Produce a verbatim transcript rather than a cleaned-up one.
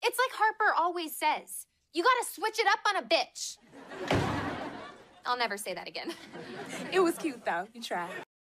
It's like Harper always says. You gotta switch it up on a bitch. I'll never say that again. It was cute, though. You tried.